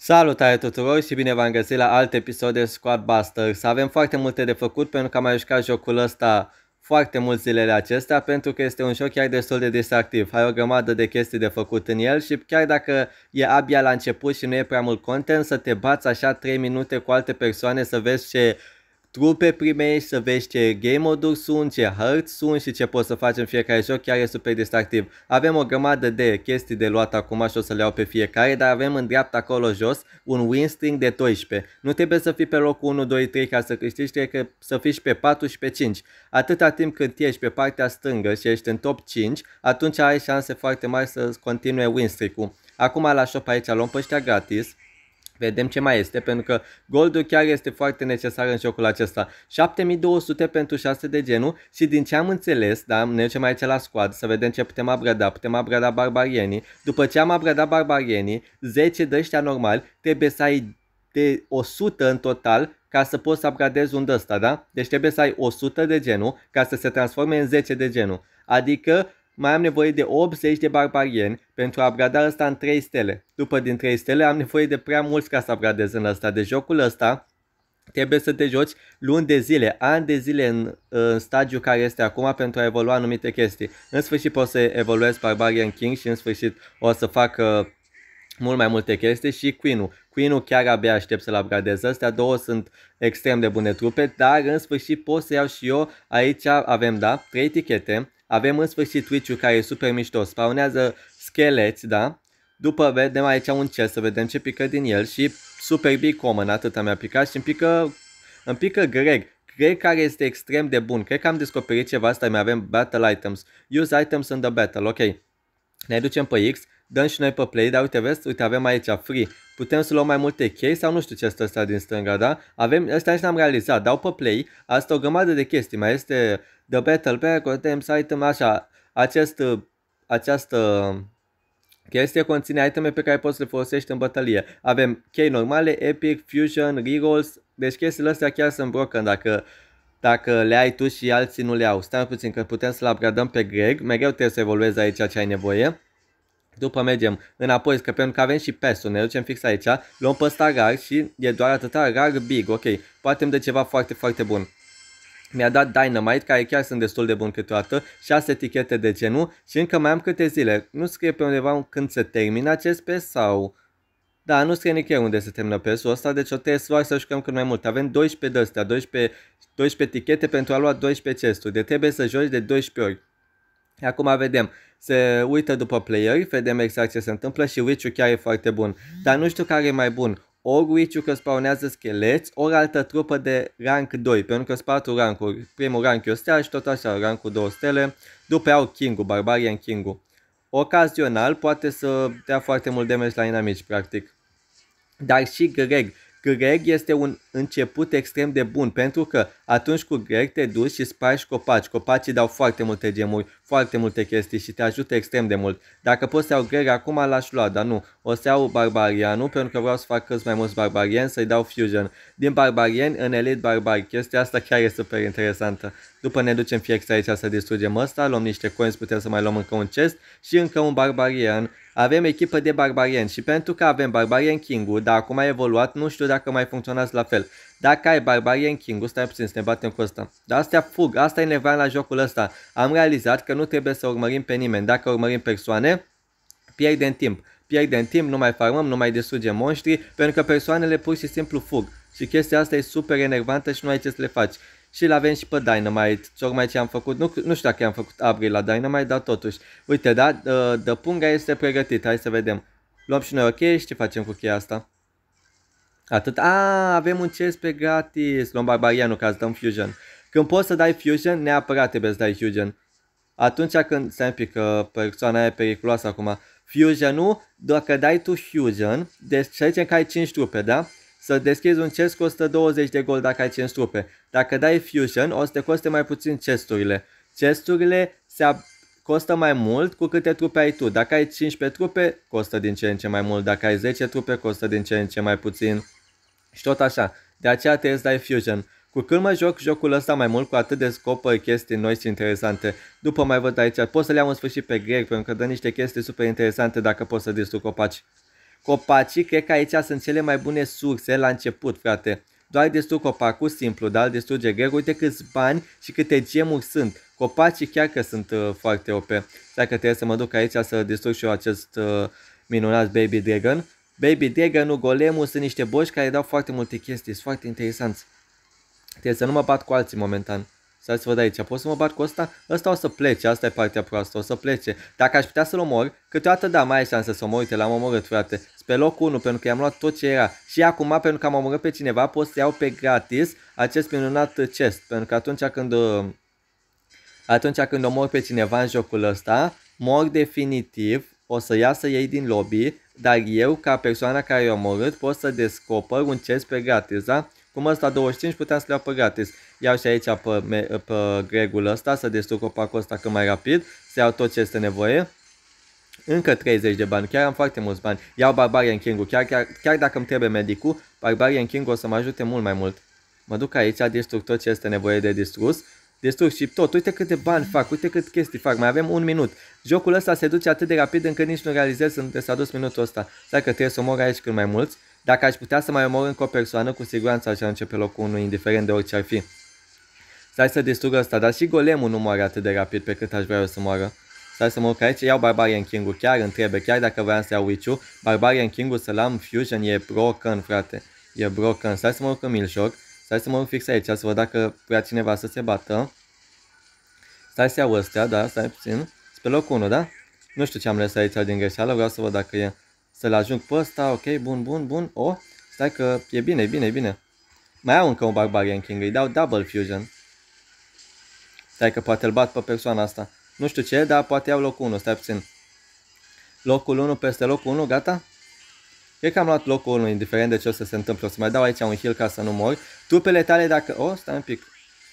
Salutare tuturor și bine v-am găsit la alt episod de Squad Busters. Avem foarte multe de făcut pentru că am mai jucat jocul ăsta foarte mult zilele acestea pentru că este un joc chiar destul de distractiv. Ai o grămadă de chestii de făcut în el și chiar dacă e abia la început și nu e prea mult content, să te bați așa 3 minute cu alte persoane să vezi ce trupe primești, să vezi ce game mode-uri sunt, ce hărți sunt și ce poți să faci în fiecare joc, chiar e super distractiv. Avem o grămadă de chestii de luat acum și o să le iau pe fiecare, dar avem în dreapta acolo jos un win string de 12. Nu trebuie să fii pe locul 1, 2, 3 ca să câștigi, trebuie să fii și pe 4 și pe 5. Atâta timp cât ești pe partea stângă și ești în top 5, atunci ai șanse foarte mari să continue win streak-ul. Acum la shop aici luăm pe ăștia gratis. Vedem ce mai este, pentru că goldul chiar este foarte necesar în jocul acesta. 7200 pentru 6 de genul și din ce am înțeles, da, ne ducem aici la squad să vedem ce putem upgrada. Putem upgrada barbarienii. După ce am upgradat barbarienii, 10 de ăștia normali, trebuie să ai de 100 în total ca să poți să upgradezi un ăsta, da? Deci trebuie să ai 100 de genul ca să se transforme în 10 de genul. Adică mai am nevoie de 80 de barbarieni pentru a upgrada ăsta în 3 stele. După din 3 stele am nevoie de prea mulți ca să upgradez în ăsta. De jocul ăsta trebuie să te joci luni de zile, ani de zile în stadiul care este acum pentru a evolua anumite chestii. În sfârșit poți să evoluezi Barbarian King și în sfârșit o să fac mult mai multe chestii și Queen-ul. Queen-ul chiar abia aștept să-l upgradez. Astea două sunt extrem de bune trupe, dar în sfârșit pot să iau și eu. Aici avem, da, 3 etichete. Avem în sfârșit Twitch-ul care e super mișto, spawnează scheleți, da? După vedem aici un chest, să vedem ce pică din el și super big common, atâta mi-a picat și îmi pică Greg. Greg care este extrem de bun, cred că am descoperit ceva, asta mai avem battle items, use items in the battle, ok. Ne ducem pe X, dăm și noi pe play, dar uite, vezi, uite, avem aici free. Putem să luăm mai multe chei sau nu știu ce este ăsta din stânga, da? Avem, ăsta nici n-am realizat, dau pe play, asta o grămadă de chestii, mai este The Battle Bag, Items, Item, așa, această chestie conține iteme pe care poți să le folosești în bătălie. Avem chei normale, epic, fusion, rerolls, deci chestiile astea chiar sunt broken dacă le ai tu și alții nu le au. Stai puțin că putem să-l upgradăm pe Greg, mereu trebuie să evoluezi aici ce ai nevoie. După mergem înapoi, că pentru că avem și pass-ul, ne ducem fix aici, luăm pe ăsta rar și e doar atâta rar big, ok, poate de ceva foarte, foarte bun. Mi-a dat Dynamite, care chiar sunt destul de bun câteodată, 6 etichete de genul și încă mai am câte zile. Nu scrie pe undeva când se termină acest pass sau... Da, nu scrie nicăieri unde se termină pass-ul ăsta, deci o trebuie doar să jucăm cât mai mult. Avem 12 de astea, 12 etichete pentru a lua 12 chesturi, de trebuie să joci de 12 ori. Acum vedem, se uită după player, vedem exact ce se întâmplă și Witch-ul chiar e foarte bun. Dar nu știu care e mai bun, ori Witch-ul că spawnează scheleți, ori altă trupă de rank 2, pentru că sunt 4 rankuri. Primul rank e o stea și tot așa, rankul 2 stele, după au King-ul, Barbarian King-ul. Ocazional poate să dea foarte mult damage la inamici, practic. Dar și Greg este un început extrem de bun, pentru că atunci cu Greg te duci și spargi copaci. Copacii dau foarte multe gemuri, foarte multe chestii și te ajută extrem de mult. Dacă pot să iau Greg acum l-aș lua, dar nu. O să iau Barbarianul pentru că vreau să fac cât mai mulți barbarieni, să-i dau fusion. Din barbarieni în elite barbari. Chestia asta chiar e super interesantă. După ne ducem fix aici să distrugem ăsta, luăm niște coins, putem să mai luăm încă un chest și încă un barbarian. Avem echipă de barbarieni și pentru că avem Barbarian King-ul, dar acum a evoluat, nu știu dacă mai funcționează la fel. Dacă ai Barbarian King-ul, stai puțin să ne batem cu ăsta. Dar astea fug, asta e nevoia la jocul ăsta. Am realizat că nu trebuie să urmărim pe nimeni. Dacă urmărim persoane, pierdem timp. Pierdem timp, nu mai farmăm, nu mai distrugem monștri, pentru că persoanele pur și simplu fug. Și chestia asta e super enervantă și nu ai ce să le faci. Și l-avem și pe Dynamite, tocmai ce am făcut, nu știu dacă am făcut upgrade la Dynamite, dar totuși. Uite, da, The Punga este pregătit, hai să vedem. Luăm și noi o cheie și ce facem cu cheia asta? Atât, avem un chest pe gratis, luăm Barbarianul ca să dăm fusion. Când poți să dai fusion, neapărat trebuie să dai fusion. Atunci când, stai un pic, că persoana aia e periculoasă acum. Fusion-ul, dacă dai tu fusion, deci să zicem că ai 5 trupe, da? Să deschizi un chest costă 20 de gold dacă ai 5 trupe. Dacă dai fusion, o să te coste mai puțin chesturile. Chesturile costă mai mult cu câte trupe ai tu. Dacă ai 15 trupe, costă din ce în ce mai mult. Dacă ai 10 trupe, costă din ce în ce mai puțin. Și tot așa. De aceea trebuie să dai fusion. Cu cât mă joc jocul ăsta mai mult, cu atât descoper chestii noi și interesante. După mai văd aici, pot să le iau în sfârșit pe Greg, pentru că dă niște chestii super interesante dacă pot să distrug copaci. Copacii, cred că aici sunt cele mai bune surse la început, frate. Doar distrug copacul simplu, dar îl distruge greu. Uite câți bani și câte gemuri sunt. Copacii chiar că sunt foarte OP. Stai că trebuie să mă duc aici să distrug și eu acest minunat Baby Dragon. Baby Dragon-ul, Golemul sunt niște boși care dau foarte multe chestii. Sunt foarte interesanți. Trebuie să nu mă bat cu alții momentan. Stai să văd aici. Pot să mă bat cu ăsta? Ăsta o să plece. Asta e partea proastă. O să plece. Dacă aș putea să-l omor, câteodată da, mai ai șansă să omor. Uite, l-am omorât, frate. Pe locul 1, pentru că i-am luat tot ce era. Și acum, pentru că am omorât pe cineva, pot să iau pe gratis acest minunat chest. Pentru că atunci când omor pe cineva în jocul ăsta, mor definitiv, o să iasă ei din lobby, dar eu, ca persoana care i-a omorât, pot să descoper un chest pe gratis, da? Cum ăsta 25 puteam să le iau pe gratis. Iau și aici pe Gregul ăsta, să distrug copacul ăsta cât mai rapid, să iau tot ce este nevoie. Încă 30 de bani, chiar am foarte mulți bani. Iau Barbarian King-ul, chiar dacă îmi trebuie medicul, Barbarian King o să mă ajute mult mai mult. Mă duc aici, distrug tot ce este nevoie de distrus. Distrug și tot, uite câte bani fac, uite cât chestii fac, mai avem un minut. Jocul ăsta se duce atât de rapid încât nici nu realizez unde s-a dus minutul ăsta. Stai că trebuie să omor aici cât mai mulți. Dacă aș putea să mai omor încă o persoană, cu siguranță aș începe locul 1, indiferent de orice ar fi. Stai să distrug ăsta, dar și Golemul nu moare atât de rapid pe cât aș vrea eu să moară. Stai să mă urc aici, iau Barbarian King-ul, chiar îmi trebuie, chiar dacă vreau să iau Witch-ul, Barbarian King-ul să-l am Fusion e broken, frate. E broken. Stai să mă urc în Milșoc, stai să mă urc fix aici, să văd dacă vrea cineva să se bată. Stai să iau ăstea, da, stai puțin. Pe locul 1, da? Nu știu ce am lăsat aici din greșeală, vreau să văd dacă e. Să-l ajung pe ăsta, ok, bun. Oh, stai că e bine. Mai au încă un Barbarian King, îi dau Double Fusion. Stai că poate îl bat pe persoana asta. Nu știu ce, dar poate iau locul 1, stai puțin. Locul 1 peste locul 1, gata? Cred că am luat locul 1, indiferent de ce o să se întâmple. O să mai dau aici un heal ca să nu mor. Trupele tale dacă... Oh, stai un pic.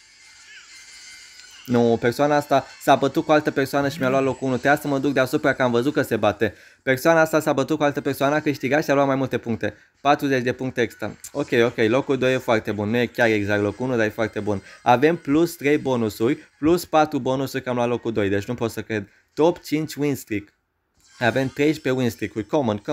Nu, persoana asta s-a bătut cu altă persoană și mi-a luat locul 1. Trebuia să mă duc deasupra că am văzut că se bate. Persoana asta s-a bătut cu altă persoană, a câștigat și a luat mai multe puncte. 40 de puncte extra. Ok, locul 2 e foarte bun. Nu e chiar exact locul 1, dar e foarte bun. Avem plus 3 bonusuri, plus 4 bonusuri că am luat locul 2. Deci nu pot să cred. Top 5 win streak. Avem 13 win streak-uri.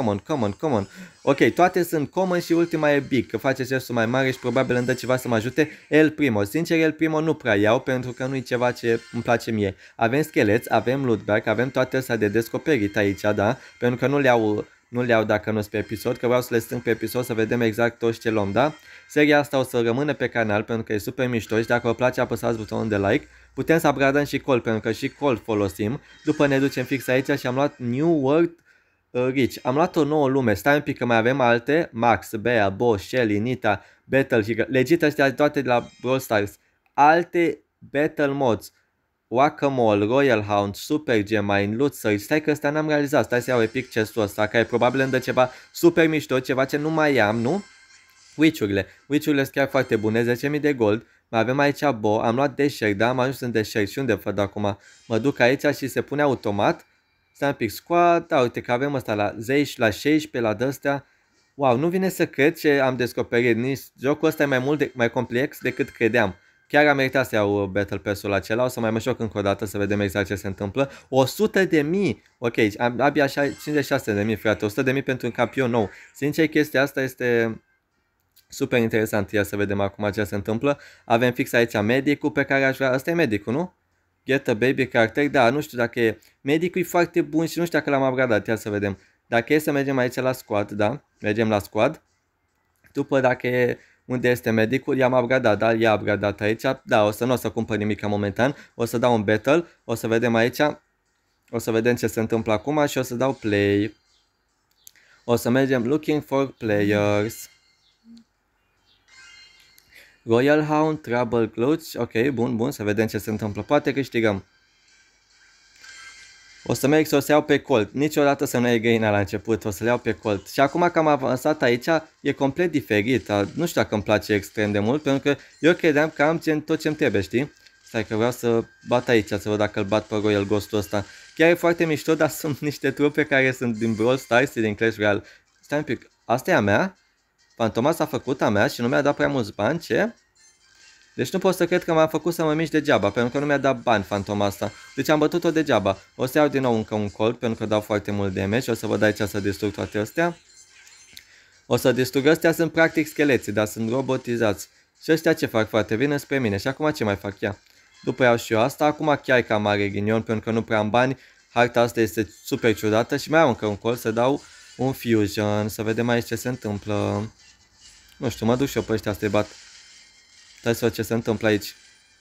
Common. Ok, toate sunt common și ultima e big, că face gestul mai mare și probabil îmi dă ceva să mă ajute. El Primo. Sincer, El Primo nu prea iau pentru că nu e ceva ce îmi place mie. Avem scheleți, avem loot bag, avem toate astea de descoperit aici, da? Pentru că nu le iau dacă nu sunt pe episod, că vreau să le strâng pe episod să vedem exact toți ce luăm, da? Seria asta o să rămână pe canal pentru că e super mișto și dacă vă place apăsați butonul de like. Putem să upgradăm și Colt pentru că și Colt folosim. După ne ducem fix aici și am luat New World Rich. Am luat o nouă lume. Stai un pic că mai avem alte. Max, Bea, Bo, Shelly, Nita, Battle, legit ăștia toate de la Brawl Stars. Alte Battle Mods. Whack-a-Mole, Royal Hound, Super Gemine, Loot Surge. Stai că ăsta n-am realizat. Stai să iau Epic Chest-ul ăsta care probabil îmi dă ceva super mișto, ceva ce nu mai am, nu? Witch-urile sunt chiar foarte bune, 10.000 de gold. Mai avem aici Bo, am luat Desert, da? Am ajuns în Desert și unde văd acum? Mă duc aici și se pune automat. Stai un pic, squad, da, uite că avem ăsta la 10, la 16, la de-astea. Wow, nu vine să cred ce am descoperit, nici jocul ăsta e mai complex decât credeam. Chiar am meritat să iau Battle Pass-ul acela, o să mai mă joc încă o dată să vedem exact ce se întâmplă. 100.000! Ok, abia 56.000, frate, 100.000 pentru un campion nou. Sincer, chestia asta este... super interesant, ia să vedem acum ce se întâmplă. Avem fix aici medicul pe care aș vrea, ăsta e medicul, nu? Get a baby character, da, nu știu dacă e, medicul e foarte bun și nu știu dacă l-am upgradat, ia să vedem. Dacă e să mergem aici la squad, da, mergem la squad. După dacă e unde este medicul, i-am upgradat, da, i-a upgradat aici, da, o să cumpăr nimic momentan, o să dau un battle, o să vedem aici, o să vedem ce se întâmplă acum și o să dau play. O să mergem looking for players. Royal Hound, Trouble Clutch, ok, bun, să vedem ce se întâmplă, poate câștigăm. O să merg să o să iau pe Colt, niciodată să nu iei găina la început, o să le iau pe Colt. Și acum că am avansat aici, e complet diferit, nu știu dacă îmi place extrem de mult, pentru că eu credeam că am tot ce-mi trebuie, știi? Stai că vreau să bat aici, să văd dacă îl bat pe Royal Ghost-ul ăsta. Chiar e foarte mișto, dar sunt niște trupe care sunt din Brawl Stars și din Clash Royale. Stai un pic, asta e a mea? Fantoma s-a făcut a mea și nu mi-a dat prea mulți bani, ce? Deci nu pot să cred că m-am făcut să mă mișc degeaba, pentru că nu mi-a dat bani fantoma asta. Deci am bătut-o degeaba. O să iau din nou încă un Colt, pentru că dau foarte mult damage. O să văd aici să distrug toate astea. O să distrug, ăstea sunt practic scheleții, dar sunt robotizați. Și ăștia ce fac, frate? Vină spre mine. Și acum ce mai fac? Ia. După iau și eu asta. Acum chiar cam mare ghinion, pentru că nu prea am bani. Harta asta este super ciudată și mai am încă un col să dau un fusion. Să vedem aici ce se întâmplă. Nu știu, mă duc și eu pe ăștia să-i bat. Stai să văd ce se întâmplă aici.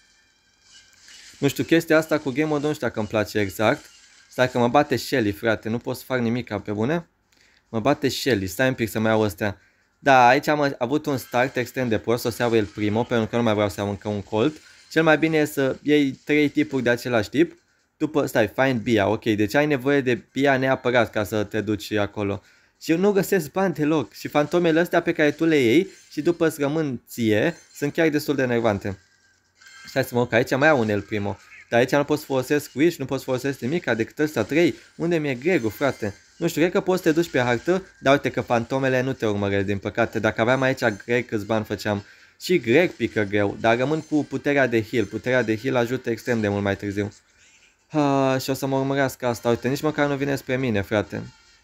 Nu știu, chestia asta cu game mode nu știu dacă îmi place exact. Stai că mă bate Shelly, frate. Nu pot să fac nimic pe bune. Mă bate Shelly. Stai un pic să mai iau ăstea. Da, aici am avut un start extrem de prost. O să iau el primul, pentru că nu mai vreau să iau încă un Colt. Cel mai bine e să iei 3 tipuri de același tip. După, stai, find Bia, ok. Deci ai nevoie de Bia neapărat ca să te duci acolo. Și eu nu găsesc bani deloc. Și fantomele astea pe care tu le iei și după îți rămân ție, sunt chiar destul de enervante. Stai să mă duc, aici mai au un El Primo. Dar aici nu pot să folosesc Wish, nu pot să folosesc nimic decât ăstea 3. Unde mi-e Gregu, frate? Nu știu, cred că poți să te duci pe hartă, dar uite că fantomele nu te urmăresc, din păcate. Dacă aveam aici Greg, câți bani făceam? Și Greg pică greu, dar rămân cu puterea de heal. Puterea de heal ajută extrem de mult mai târziu. Și o să mă urmărească asta, uite, nici măcar nu vine spre mine, frate.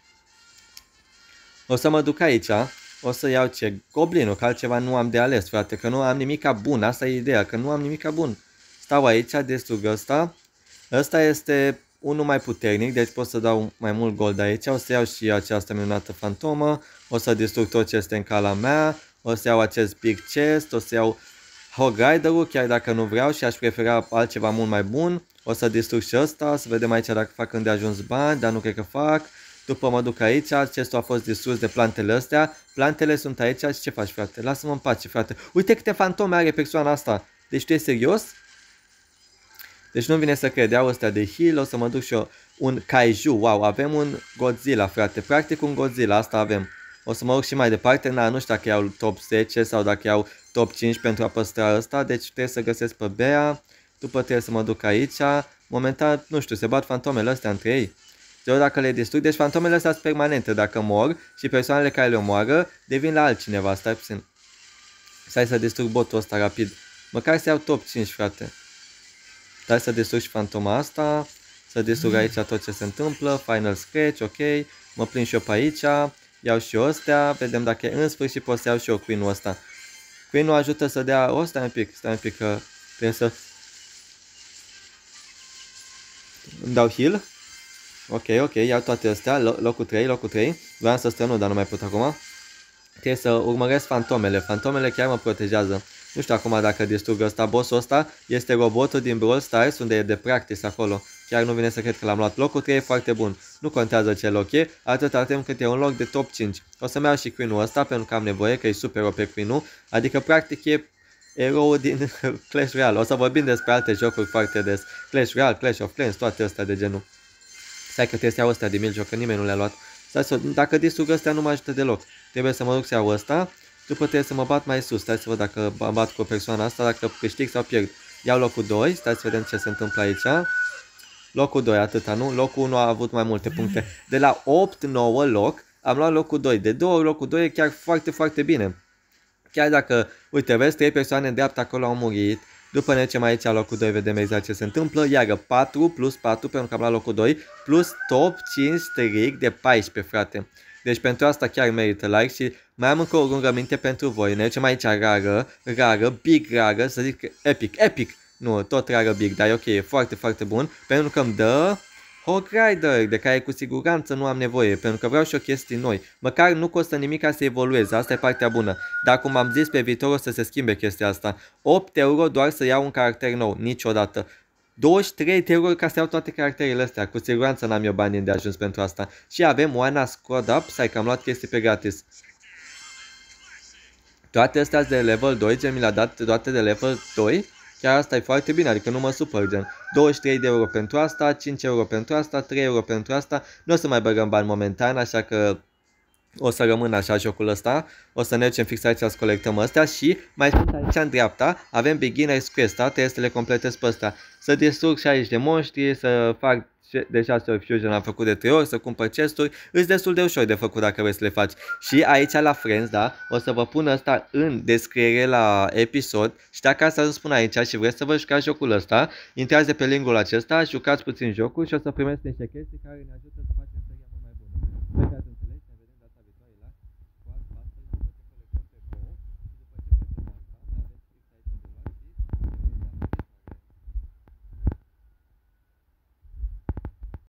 O să mă duc aici, o să iau ce? Goblinul, că altceva nu am de ales, frate, că nu am nimica bun, asta e ideea, că nu am nimica bun. Stau aici, distrug ăsta. Ăsta este unul mai puternic, deci pot să dau mai mult gold aici. O să iau și această minunată fantomă. O să distrug tot ce este în cala mea. O să iau acest big chest. O să iau Hog Rider-ul, chiar dacă nu vreau și aș prefera altceva mult mai bun. O să distrug și ăsta, să vedem aici dacă fac îndeajuns bani, dar nu cred că fac. După mă duc aici, chestul a fost distrus de plantele astea. Plantele sunt aici și ce faci, frate? Lasă-mă în pace, frate. Uite câte fantome are persoana asta. Deci tu ești serios? Deci nu vine să cred, iau ăstea de heal, o să mă duc și eu un Kaiju, wow, avem un Godzilla, frate, practic un Godzilla, asta avem. O să mă duc și mai departe, nu știu dacă iau top 10 sau dacă iau top 5 pentru a păstra ăsta, deci trebuie să găsesc pe Bea, după trebuie să mă duc aici, momentan, nu știu, se bat fantomele astea între ei. Eu dacă le distrug, deci fantomele astea sunt permanente, dacă mor și persoanele care le omoară devin la altcineva, stai puțin. Stai să distrug botul ăsta rapid, măcar să iau top 5, frate. Stai să distrug și fantoma asta, să distrug aici tot ce se întâmplă, final scratch, ok, mă prind și eu pe aici, iau și eu ăstea, vedem dacă în sfârșit pot să iau și eu Queen-ul ăsta. Queen-ul ajută să dea, stai un pic, că trebuie să... Îmi dau heal, ok, iau toate astea, locul 3, vreau să strănu, dar nu mai pot acum. Trebuie să urmăresc fantomele chiar mă protejează. Nu știu acum dacă distrug ăsta, bossul ăsta este robotul din Brawl Stars unde e de practice acolo. Chiar nu vine să cred că l-am luat. Locul 3 e foarte bun. Nu contează ce loc e, atâta timp cât e un loc de top 5. O să-mi iau și Queen-ul ăsta pentru că am nevoie, că e super OP Queen-ul. Adică practic e eroul din Clash Royale. O să vorbim despre alte jocuri foarte des. Clash Royale, Clash of Clans, toate astea de genul. Stai că trebuie să iau ăstea de mil joc, că nimeni nu le-a luat. Dacă distrug ăstea nu mă ajută deloc. Trebuie să mă duc să iau ăsta. După trebuie să mă bat mai sus. Stai să văd dacă mă bat cu o persoană asta, dacă câștig sau pierd. Iau locul 2, stai să vedem ce se întâmplă aici. Locul 2, atâta, nu? Locul 1 a avut mai multe puncte. De la 8-9 loc am luat locul 2. De 2 ori locul 2 e chiar foarte, foarte bine. Chiar dacă, uite, vezi, 3 persoane în dreapta acolo au murit. După ne ducem aici la locul 2, vedem exact ce se întâmplă. Iară 4 plus 4 pentru că am luat locul 2. Plus top 5 strict de 14, frate. Deci pentru asta chiar merită like și mai am încă o rugăminte pentru voi. Ne ducem aici rară, big rară, să zic epic. Nu, tot rară big, dar e ok, e foarte, foarte bun. Pentru că îmi dă Hog Rider, de care cu siguranță nu am nevoie, pentru că vreau și o chestii noi. Măcar nu costă nimic ca să evolueze, asta e partea bună. Dar cum am zis, pe viitor o să se schimbe chestia asta. 8 euro doar să iau un caracter nou, niciodată. 23 de euro ca să iau toate caracterele astea, cu siguranță n-am eu bani de ajuns pentru asta. Și avem One Squad Up, stai că am luat chestii pe gratis. Toate astea de level 2, gen mi le-a dat toate de level 2. Chiar asta e foarte bine, adică nu mă supăr, gen 23 de euro pentru asta, 5 euro pentru asta, 3 euro pentru asta. Nu o să mai băgăm bani momentan, așa că o să rămână așa jocul ăsta. O să ne ducem fix aici să colectăm astea și mai sunt aici în dreapta, avem Beginner's Quest, trebuie să le completez pe astea. Să distrug și aici de monștri, să fac de 6 ori fusion, am făcut de 3 ori, să cumpăr chesturi, îți destul de ușor de făcut dacă vrei să le faci. Și aici la Friends, da, o să vă pun asta în descriere la episod și dacă asta îți spun aici și vreți să vă jucați jocul ăsta, intrați de pe linkul acesta, jucați puțin jocul și o să primeți niște chestii care ne ajută să